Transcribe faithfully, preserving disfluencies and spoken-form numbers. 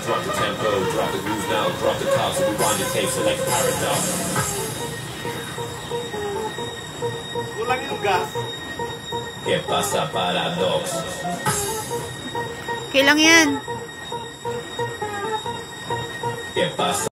drop the tempo, drop the groove now, drop the top, so rewind the tape, select paradox. Kulang yung gas. Que pasa paradox? Okay lang yan. Que pasa?